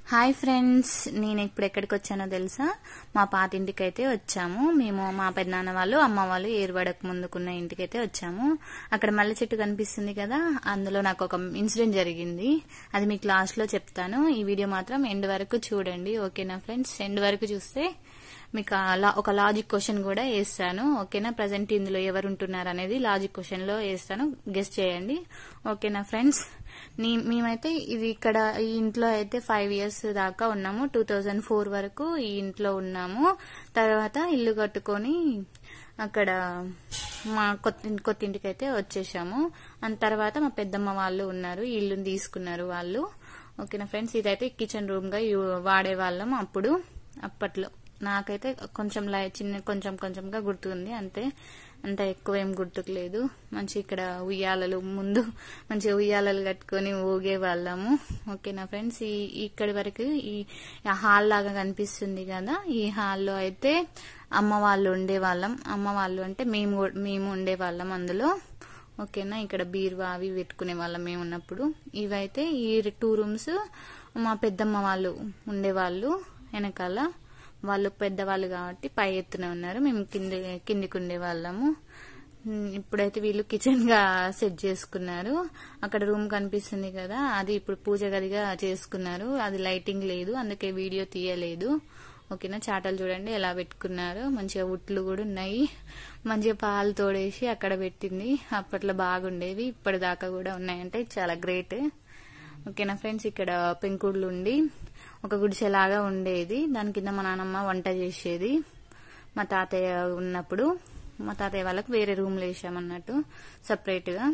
Hi friends, నేను ఇప్పుడు ఎక్కడికి వచ్చానో తెలుసా? మా పాతింటికి అయితే వచ్చాము. మేము మా పెద్దనాన్న వాళ్ళు అమ్మ వాళ్ళు ఏర్పడక ముందుకున్న ఇంటికైతే వచ్చాము. అక్కడ మల్లె చెట్టు కనిపిస్తుంది కదా, అందులో నాకు ఒక ఇన్సిడెంట్ జరిగింది. అది మీకు లాస్ట్ లో చెప్తాను. ఈ వీడియో మాత్రం ఎండ్ వరకు చూడండి, ఓకేనా ఫ్రెండ్స్? ఎండ్ వరకు చూస్తే మీకు ఒక లాజిక్ క్వశ్చన్ కూడా వేస్తాను, ఓకేనా? ప్రజెంట్ ఇందులో ఎవరు ఉంటున్నారు అనేది లాజిక్ క్వశ్చన్ లో వేస్తాను, గెస్ట్ చేయండి, ఓకేనా ఫ్రెండ్స్? మేమైతే ఇది ఇక్కడ ఈ ఇంట్లో అయితే 5 years దాకా ఉన్నాము. 2004 వరకు ఈ ఇంట్లో ఉన్నాము. తర్వాత ఇల్లు కట్టుకొని అక్కడ మా కొత్త ఇంటికి అయితే వచ్చేసాము. అండ్ తర్వాత మా పెద్దమ్మ వాళ్ళు ఉన్నారు, ఈ ఇల్లుని తీసుకున్నారు వాళ్ళు, ఓకేనా ఫ్రెండ్స్? ఇదైతే కిచెన్ రూమ్ గా వాడేవాళ్ళం అప్పట్లో. నాకైతే కొంచెం కొంచెంగా గుర్తుంది, అంత ఎక్కువ ఏం గుర్తుకు లేదు. మంచి ఇక్కడ ఉయ్యాలలు, ముందు మంచిగా ఉయ్యాలలు కట్టుకొని ఊగే వాళ్ళము, ఓకేనా ఫ్రెండ్స్? ఇక్కడి వరకు ఈ హాల్ లాగా కనిపిస్తుంది కదా, ఈ హాల్లో అయితే అమ్మ వాళ్ళు ఉండేవాళ్ళం. అమ్మ వాళ్ళు అంటే మేము ఉండేవాళ్ళం అందులో, ఓకేనా? ఇక్కడ బీరువా అవి పెట్టుకునే వాళ్ళం మేము ఉన్నప్పుడు. ఇవైతే ఈ 2 rooms మా పెద్దమ్మ వాళ్ళు ఉండేవాళ్ళు వెనకాల. వాళ్ళు పెద్దవాళ్ళు కాబట్టి పై ఎత్తున ఉన్నారు, మేము కిందికి ఉండేవాళ్ళము. ఇప్పుడైతే వీళ్ళు కిచెన్ గా సెట్ చేసుకున్నారు. అక్కడ రూమ్ కనిపిస్తుంది కదా, అది ఇప్పుడు పూజ గదిగా చేసుకున్నారు. అది లైటింగ్ లేదు, అందుకే వీడియో తీయలేదు, ఓకేనా? చాటలు చూడండి ఎలా పెట్టుకున్నారు, మంచిగా ఉట్లు కూడా ఉన్నాయి. మంచిగా పాలు తోడేసి అక్కడ పెట్టింది. అప్పట్లో బాగుండేవి, ఇప్పటిదాకా కూడా ఉన్నాయంటే చాలా గ్రేట్, ఓకేనా ఫ్రెండ్స్? ఇక్కడ పెంకుళ్ళు ఉండి ఒక గుడిసెలాగా ఉండేది, దాని కింద మా నాన్నమ్మ వంట చేసేది. మా తాతయ్య ఉన్నప్పుడు మా తాతయ్య వాళ్ళకి వేరే రూమ్లు వేసామన్నట్టు సపరేట్ గా.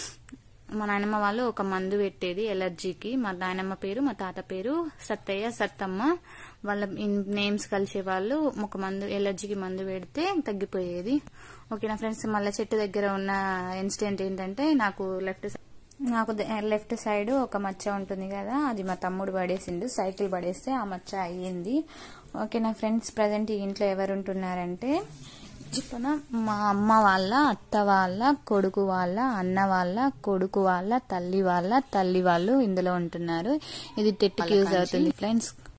మా నాయనమ్మ వాళ్ళు ఒక మందు పెట్టేది ఎలర్జీకి. మా నాయనమ్మ పేరు మా తాత పేరు సత్తయ్య సత్తమ్మ. వాళ్ళ నేమ్స్ కలిసే వాళ్ళు. ఒక మందు ఎలర్జీకి మందు పెడితే తగ్గిపోయేది, ఓకేనా ఫ్రెండ్స్? మల్లె చెట్టు దగ్గర ఉన్న ఇన్సిడెంట్ ఏంటంటే, నాకు లెఫ్ట్ సైడ్ ఒక మచ్చ ఉంటుంది కదా, అది మా తమ్ముడు పడేసిండు, సైకిల్ పడేస్తే ఆ మచ్చ అయ్యింది, ఓకేనా ఫ్రెండ్స్? ప్రజెంట్ ఈ ఇంట్లో ఎవరు ఉంటున్నారంటే చెప్పనా, మా అమ్మ వాళ్ళ అత్త వాళ్ళ కొడుకు వాళ్ళ అన్న వాళ్ళ కొడుకు వాళ్ళ తల్లి వాళ్ళు ఇందులో ఉంటున్నారు. ఇది టెట్కి యూజ్ అవుతుంది ఫ్రెండ్స్.